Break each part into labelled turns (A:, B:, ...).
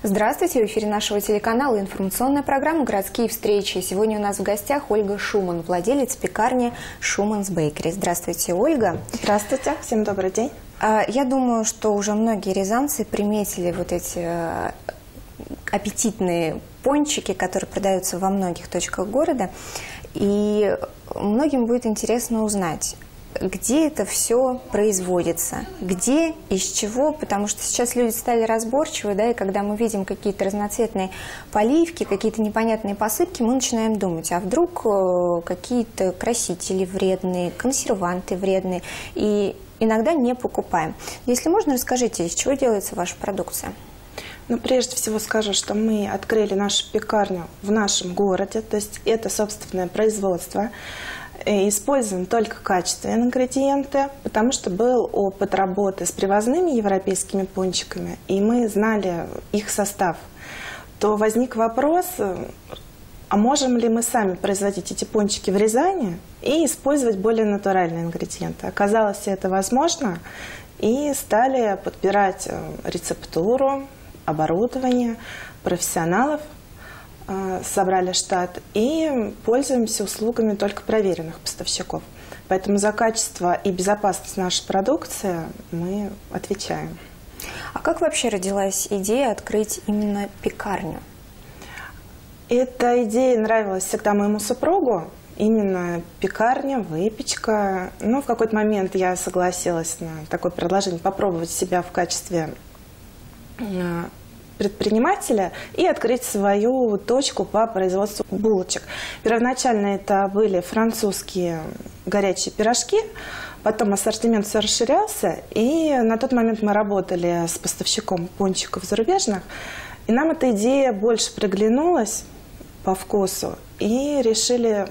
A: Здравствуйте! В эфире нашего телеканала информационная программа «Городские встречи». Сегодня у нас в гостях Ольга Шуман, владелец пекарни Шуманс Бейкери. Здравствуйте, Ольга.
B: Здравствуйте, всем добрый день.
A: Я думаю, что уже многие рязанцы приметили вот эти аппетитные пончики, которые продаются во многих точках города. И многим будет интересно узнать, где это все производится, где, из чего, потому что сейчас люди стали разборчивы, да, и когда мы видим какие-то разноцветные поливки, какие-то непонятные посыпки, мы начинаем думать, а вдруг какие-то красители вредные, консерванты вредные, и иногда не покупаем. Если можно, расскажите, из чего делается ваша продукция?
B: Ну, прежде всего скажу, что мы открыли нашу пекарню в нашем городе, то есть это собственное производство. Используем только качественные ингредиенты, потому что был опыт работы с привозными европейскими пончиками, и мы знали их состав. То возник вопрос, а можем ли мы сами производить эти пончики в Рязани и использовать более натуральные ингредиенты. Оказалось, это возможно, и стали подбирать рецептуру, оборудование, профессионалов. Собрали штат и пользуемся услугами только проверенных поставщиков. Поэтому за качество и безопасность нашей продукции мы отвечаем.
A: А как вообще родилась идея открыть именно пекарню?
B: Эта идея нравилась всегда моему супругу. Именно пекарня, выпечка. Ну, в какой-то момент я согласилась на такое предложение попробовать себя в качестве предпринимателя и открыть свою точку по производству булочек. Первоначально это были французские горячие пирожки, потом ассортимент все расширялся, и на тот момент мы работали с поставщиком пончиков зарубежных, и нам эта идея больше приглянулась по вкусу, и решили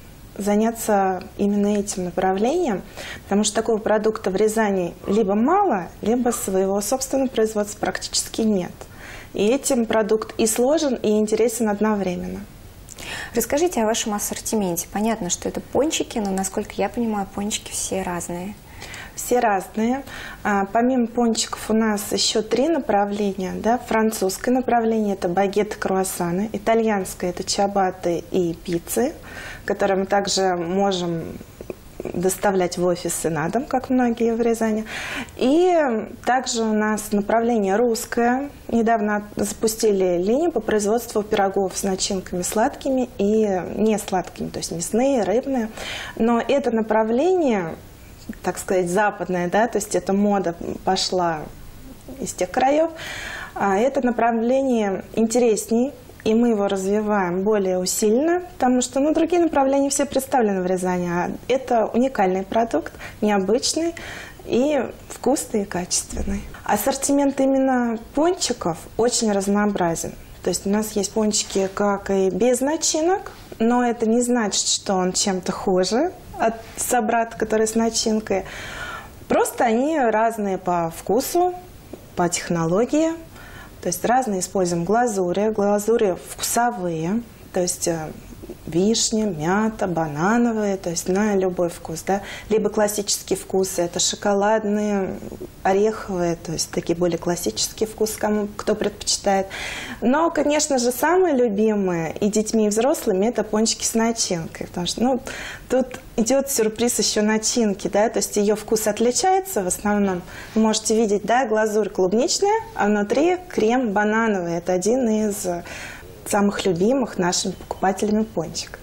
B: заняться именно этим направлением, потому что такого продукта в Рязани либо мало, либо своего собственного производства практически нет. И этим продукт и сложен, и интересен одновременно.
A: Расскажите о вашем ассортименте. Понятно, что это пончики, но, насколько я понимаю, пончики все разные.
B: Все разные. Помимо пончиков у нас еще 3 направления. Да? Французское направление – это багеты, круассаны. Итальянское – это чиабатты и пиццы, которые мы также можем доставлять в офисы на дом, как многие в Рязани. И также у нас направление русское. Недавно запустили линию по производству пирогов с начинками сладкими и не сладкими, то есть мясные, рыбные. Но это направление, так сказать, западное, да, то есть эта мода пошла из тех краев. Это направление интересней, и мы его развиваем более усиленно, потому что другие направления все представлены в Рязани. А это уникальный продукт, необычный и вкусный и качественный. Ассортимент именно пончиков очень разнообразен. То есть у нас есть пончики как и без начинок, но это не значит, что он чем-то хуже от собрата, который с начинкой. Просто они разные по вкусу, по технологии. То есть разные используем глазури вкусовые, то есть вишня, мята, банановые, то есть на любой вкус, да. Либо классические вкусы, это шоколадные, ореховые, то есть такие более классические вкусы, кто предпочитает. Но, конечно же, самые любимые и детьми, и взрослыми – это пончики с начинкой, потому что, тут идет сюрприз еще начинки, да, то есть ее вкус отличается в основном. Вы можете видеть, да, глазурь клубничная, а внутри крем банановый. Это один из самых любимых нашими покупателями пончик.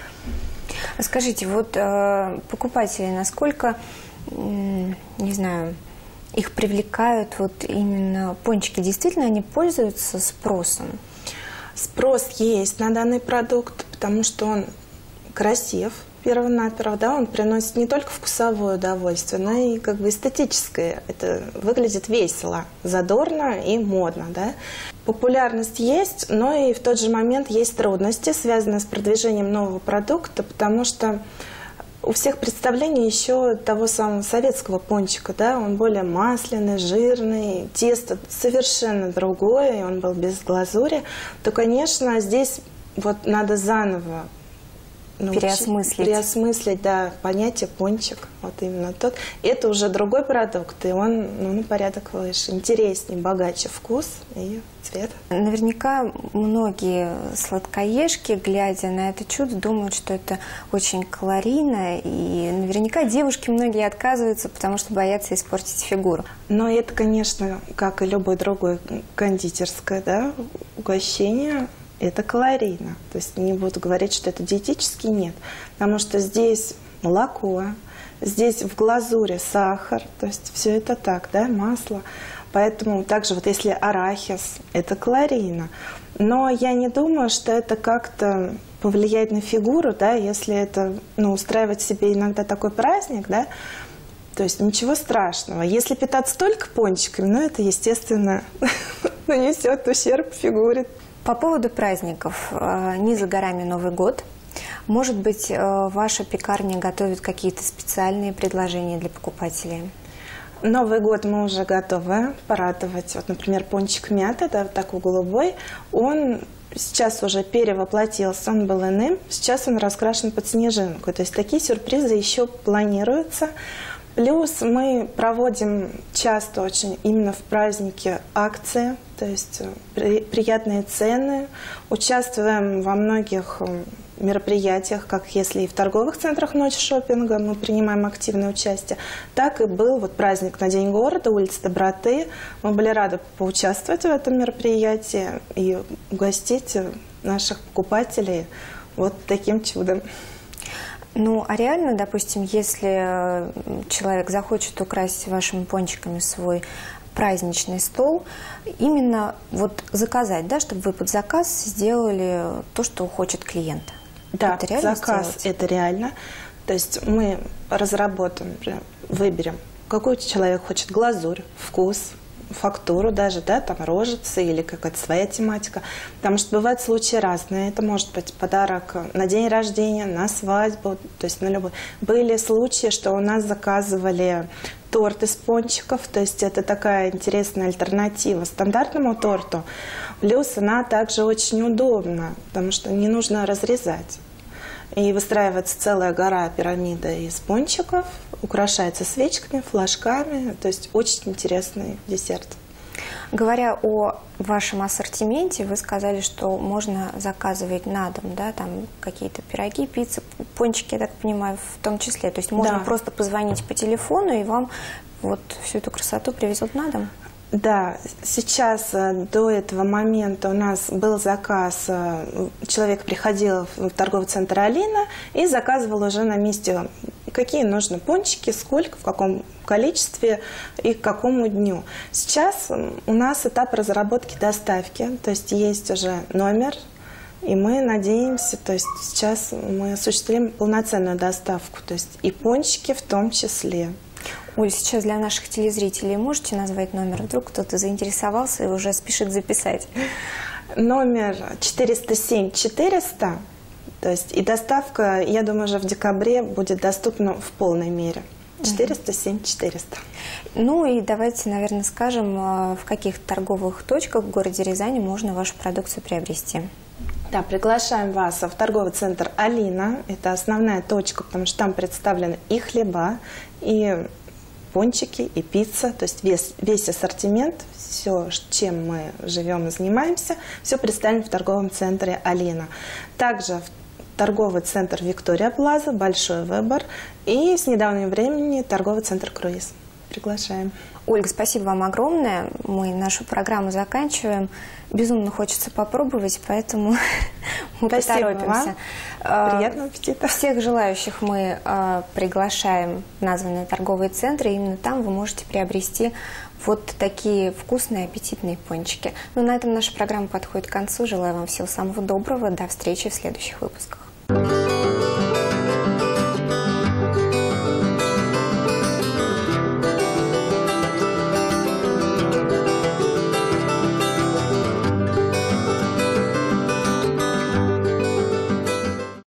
A: Скажите, вот покупатели, насколько, не знаю, их привлекают вот именно пончики? Действительно, они пользуются спросом?
B: Спрос есть на данный продукт, потому что он красив, перво-наперво, да, он приносит не только вкусовое удовольствие, но и как бы эстетическое. Это выглядит весело, задорно и модно, да. Популярность есть, но и в тот же момент есть трудности, связанные с продвижением нового продукта, потому что у всех представление еще того самого советского пончика, да, он более масляный, жирный, тесто совершенно другое, он был без глазури, то, конечно, здесь вот надо заново переосмыслить, да, понятие пончик, вот именно тот. Это уже другой продукт, и он на порядок выше, интереснее, богаче вкус и цвет.
A: Наверняка многие сладкоежки, глядя на это чудо, думают, что это очень калорийно, и наверняка девушки многие отказываются, потому что боятся испортить фигуру.
B: Но это, конечно, как и любое другое кондитерское, да, угощение, это калорийно. То есть не буду говорить, что это диетически, нет. Потому что здесь молоко, здесь в глазури сахар, то есть все это так, да, масло. Поэтому также вот если арахис, это калорийно. Но я не думаю, что это как-то повлияет на фигуру, да, если это, устраивать себе иногда такой праздник, да, то есть ничего страшного. Если питаться только пончиками, это, естественно, нанесет ущерб фигуре.
A: По поводу праздников. Не за горами Новый год. Может быть, ваша пекарня готовит какие-то специальные предложения для покупателей?
B: Новый год мы уже готовы порадовать. Вот, например, пончик мята, да, вот такой голубой, он сейчас уже перевоплотился, он был иным, сейчас он раскрашен под снежинку. То есть такие сюрпризы еще планируются. Плюс мы проводим часто очень именно в праздники акции, то есть приятные цены. Участвуем во многих мероприятиях, как если и в торговых центрах «Ночь шопинга» мы принимаем активное участие, так и был вот праздник на День города, улица Доброты. Мы были рады поучаствовать в этом мероприятии и угостить наших покупателей вот таким чудом.
A: А реально, допустим, если человек захочет украсить вашими пончиками свой праздничный стол, именно вот заказать, да, чтобы вы под заказ сделали то, что хочет клиент.
B: Да,
A: это реально
B: заказ
A: сделать?
B: Это реально. То есть мы разработаем, выберем, какой человек хочет глазурь, вкус, фактуру даже, да, там рожицы или какая-то своя тематика. Потому что бывают случаи разные. Это может быть подарок на день рождения, на свадьбу, то есть на любой. Были случаи, что у нас заказывали торт из пончиков, то есть это такая интересная альтернатива стандартному торту. Плюс она также очень удобна, потому что не нужно разрезать. И выстраивается целая гора, пирамида из пончиков, украшается свечками, флажками. То есть очень интересный десерт.
A: Говоря о вашем ассортименте, вы сказали, что можно заказывать на дом, да, там какие-то пироги, пиццы, пончики, я так понимаю, в том числе. То есть можно просто позвонить по телефону, и вам вот всю эту красоту привезут на дом?
B: Да, сейчас до этого момента у нас был заказ, человек приходил в торговый центр «Алина» и заказывал уже на месте, какие нужны пончики, сколько, в каком количестве и к какому дню. Сейчас у нас этап разработки доставки, то есть есть уже номер, и мы надеемся, то есть сейчас мы осуществим полноценную доставку, то есть и пончики в том числе.
A: Оль, сейчас для наших телезрителей можете назвать номер? Вдруг кто-то заинтересовался и уже спешит записать.
B: Номер 407 400, то есть и доставка, я думаю, уже в декабре будет доступна в полной мере. 407 400.
A: И давайте, наверное, скажем, в каких торговых точках в городе Рязани можно вашу продукцию приобрести.
B: Да, приглашаем вас в торговый центр «Алина». Это основная точка, потому что там представлены и хлеба, и пончики, и пицца. То есть весь ассортимент, все, чем мы живем и занимаемся, все представлено в торговом центре «Алина». Также в торговый центр «Виктория Плаза», большой выбор. И с недавнего времени торговый центр «Круиз». Приглашаем.
A: Ольга, спасибо вам огромное. Мы нашу программу заканчиваем. Безумно хочется попробовать, поэтому мы поторопимся.
B: Приятного аппетита.
A: Всех желающих мы приглашаем в названные торговые центры. Именно там вы можете приобрести вот такие вкусные, аппетитные пончики. На этом наша программа подходит к концу. Желаю вам всего самого доброго. До встречи в следующих выпусках.